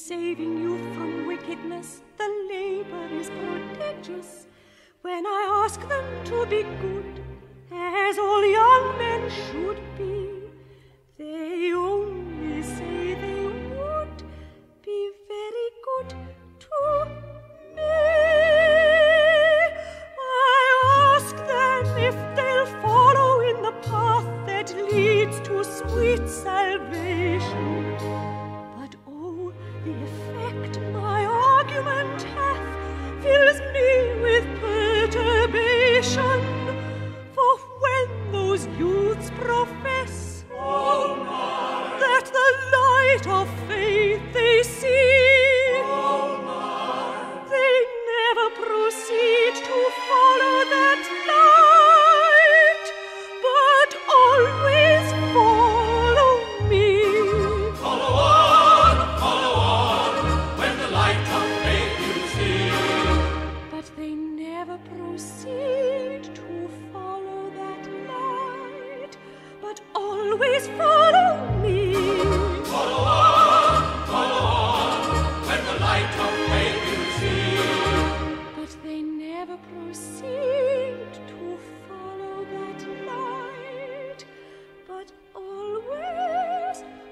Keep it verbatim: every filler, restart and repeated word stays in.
saving you from wickedness, the labor is prodigious. When I ask them to be good, as all young men should be, they only say they would be very good to me. I ask them if they'll follow in the path that leads to sweet salvation. But oh, the effect my argument hath fills me with perturbation. For when those youths profess oh, my, that the light of faith they see, oh, my, they never proceed to follow that light, but always follow me. Follow on, follow on, when the light of faith you see. But they never proceed to follow that light, but always follow me. Follow on, follow on, when the light of faith you see. But they never proceed to follow that light, but always